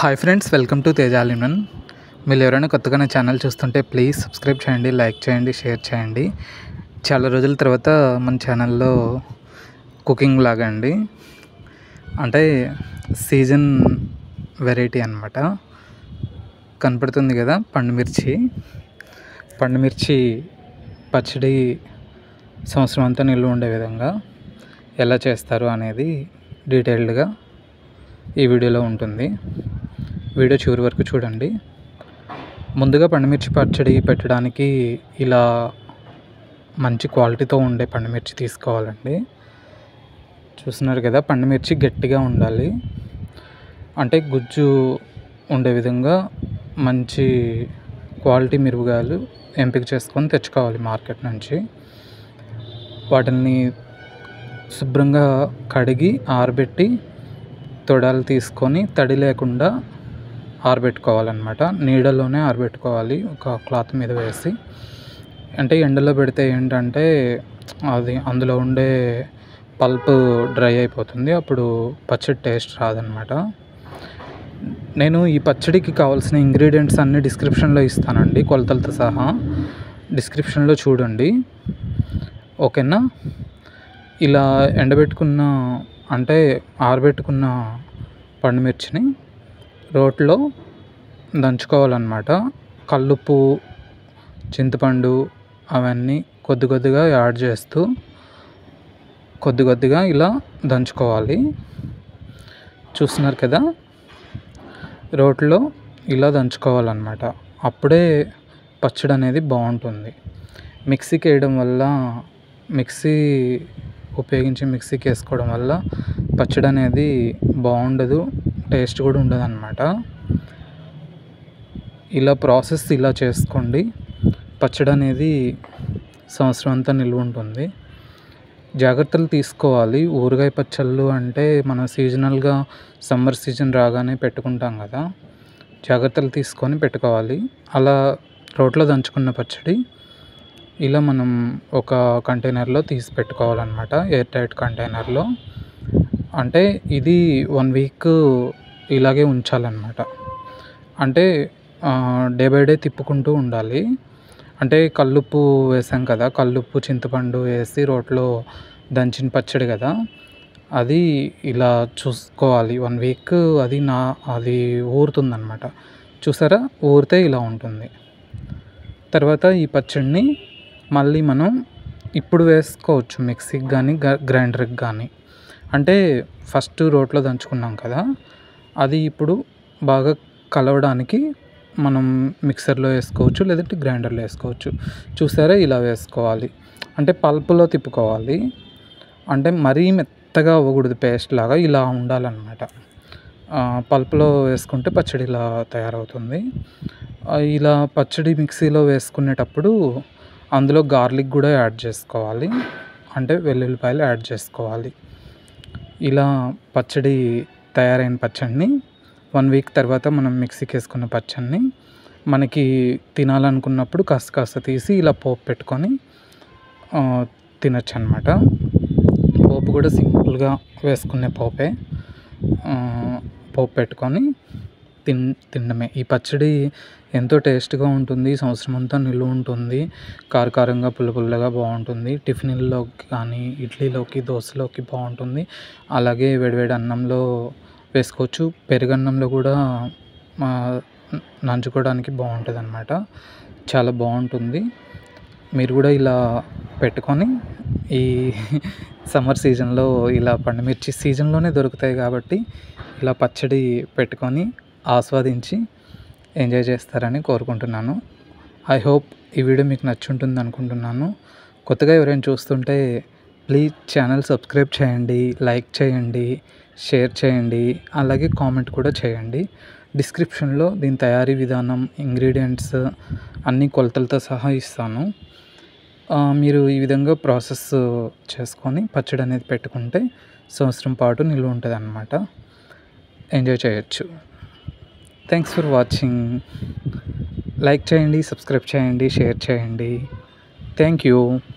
Hi friends, welcome to Teja లిమన్. మీరు ఎవరైనా కొత్తగా నా ఛానల్ చూస్తుంటే ప్లీజ్ సబ్స్క్రైబ్ చేయండి, లైక్ చేయండి, షేర్ చేయండి. చాలా రోజుల తర్వాత మన ఛానల్లో కుకింగ్ లాగా అండి, అంటే సీజన్ వెరైటీ అనమాట. కనపడుతుంది కదా, పండుమిర్చి పచ్చడి సంవత్సరం అంతా నిల్వ ఉండే విధంగా ఎలా చేస్తారు అనేది డీటెయిల్డ్గా ఈ వీడియోలో ఉంటుంది. వీడియో చివరి వరకు చూడండి. ముందుగా పండుమిర్చి పచ్చడి పెట్టడానికి ఇలా మంచి క్వాలిటీతో ఉండే పండుమిర్చి తీసుకోవాలండి. చూస్తున్నారు కదా, పండుమిర్చి గట్టిగా ఉండాలి, అంటే గుజ్జు ఉండే విధంగా మంచి క్వాలిటీ మిరపకాయలు ఎంపిక చేసుకొని తెచ్చుకోవాలి మార్కెట్ నుంచి. వాటిని శుభ్రంగా కడిగి ఆరబెట్టి తొడాలు తీసుకొని తడి లేకుండా ఆరబెట్టుకోవాలన్నమాట. నీడలోనే ఆరబెట్టుకోవాలి, ఒక క్లాత్ మీద వేసి. అంటే ఎండలో పెడితే ఏంటంటే అది అందులో ఉండే పల్ప్ డ్రై అయిపోతుంది, అప్పుడు పచ్చడి టేస్ట్ రాదనమాట. నేను ఈ పచ్చడికి కావాల్సిన ఇంగ్రీడియంట్స్ అన్నీ డిస్క్రిప్షన్లో ఇస్తానండి, కొలతలతో సహా. డిస్క్రిప్షన్లో చూడండి, ఓకేనా. ఇలా ఎండబెట్టుకున్న అంటే ఆరబెట్టుకున్న పండుమిర్చిని రోట్లో దంచుకోవాలన్నమాట. కల్లుప్పు, చింతపండు అవన్నీ కొద్దిగా యాడ్ చేస్తూ కొద్దిగా ఇలా దంచుకోవాలి. చూస్తున్నారు కదా, రోట్లో ఇలా దంచుకోవాలన్నమాట. అప్పుడే పచ్చడి అనేది బాగుంటుంది. మిక్సీకి వేయడం వల్ల, మిక్సీకి వేసుకోవడం వల్ల పచ్చడి అనేది బాగుండదు, టేస్ట్ కూడా ఉండదు అన్నమాట. ఇలా ప్రాసెస్ ఇలా చేసుకోండి, పచ్చడి అనేది సంవత్సరం అంతా నిల్వ ఉంటుంది. జాగ్రత్తలు తీసుకోవాలి. ఊరగాయ పచ్చళ్ళు అంటే మనం సీజనల్గా సమ్మర్ సీజన్ రాగానే పెట్టుకుంటాం కదా, జాగ్రత్తలు తీసుకొని పెట్టుకోవాలి. అలా రోట్లో దంచుకున్న పచ్చడి ఇలా మనం ఒక కంటైనర్లో తీసి పెట్టుకోవాలన్నమాట, ఎయిర్ టైట్ కంటైనర్లో. అంటే ఇది 1 వీక్ ఇలాగే ఉంచాలన్నమాట. అంటే డే బై డే తిప్పుకుంటూ ఉండాలి. అంటే కల్లుప్పు వేసాం కదా, కల్లుప్పు చింతపండు వేసి రోట్లో దంచిన పచ్చడి కదా, అది ఇలా చూసుకోవాలి. 1 వీక్ అది ఊరుతుందన్నమాట. చూసారా, ఊరితే ఇలా ఉంటుంది. తర్వాత ఈ పచ్చడిని మళ్ళీ మనం ఇప్పుడు వేసుకోవచ్చు, మిక్సీకి కానీ గ్రైండర్కి కానీ. అంటే ఫస్ట్ రోట్లో దంచుకున్నాం కదా, అది ఇప్పుడు బాగా కలవడానికి మనం మిక్సర్లో వేసుకోవచ్చు, లేదంటే గ్రైండర్లో వేసుకోవచ్చు. చూసారా, ఇలా వేసుకోవాలి. అంటే పల్పులో తిప్పుకోవాలి, అంటే మరీ మెత్తగా అవ్వకూడదు, పేస్ట్ లాగా ఇలా ఉండాలన్నమాట. పల్పులో వేసుకుంటే పచ్చడి ఇలా తయారవుతుంది. ఇలా పచ్చడి మిక్సీలో వేసుకునేటప్పుడు అందులో గార్లిక్ కూడా యాడ్ చేసుకోవాలి, అంటే వెల్లుల్లిపాయలు యాడ్ చేసుకోవాలి. ఇలా తయారైన పచ్చడిని 1 వీక్ తర్వాత మనం మిక్సీకి వేసుకున్న పచ్చడిని మనకి తినాలనుకున్నప్పుడు కాస్త తీసి ఇలా పోపు పెట్టుకొని తినచ్చు అనమాట. పోపు కూడా సింపుల్గా వేసుకునే పోపే, పోపు పెట్టుకొని తినడమే. ఈ పచ్చడి ఎంతో టేస్ట్గా ఉంటుంది, సంవత్సరం అంతా నిల్వ ఉంటుంది, కారంగా పుల్లగా బాగుంటుంది. టిఫిన్లోకి కానీ, ఇడ్లీలోకి, దోశలోకి బాగుంటుంది. అలాగే వేడివేడి అన్నంలో వేసుకోవచ్చు, పెరుగన్నంలో కూడా నంచుకోవడానికి బాగుంటుంది అన్నమాట. చాలా బాగుంటుంది. మీరు కూడా ఇలా పెట్టుకొని ఈ సమ్మర్ సీజన్లో ఇలా పండుమిర్చి సీజన్లోనే దొరుకుతాయి కాబట్టి ఇలా పచ్చడి పెట్టుకొని ఆస్వాదించి ఎంజాయ్ చేస్తారని కోరుకుంటున్నాను. ఐ హోప్ ఈ వీడియో మీకు నచ్చుంటుంది అనుకుంటున్నాను. కొత్తగా ఎవరైనా చూస్తుంటే ప్లీజ్ ఛానల్ సబ్స్క్రైబ్ చేయండి, లైక్ చేయండి, షేర్ చేయండి, అలాగే కామెంట్ కూడా చేయండి. డిస్క్రిప్షన్లో దీని తయారీ విధానం, ఇంగ్రీడియంట్స్ అన్ని కొలతలతో సహా ఇస్తాను. మీరు ఈ విధంగా ప్రాసెస్ చేసుకొని పచ్చడి అనేది పెట్టుకుంటే సంవత్సరం పాటు నిల్వ ఉంటుంది అన్నమాట. ఎంజాయ్ చేయొచ్చు. Thanks for watching. లైక్ చేయండి, సబ్స్క్రైబ్ చేయండి, షేర్ చేయండి. Thank you.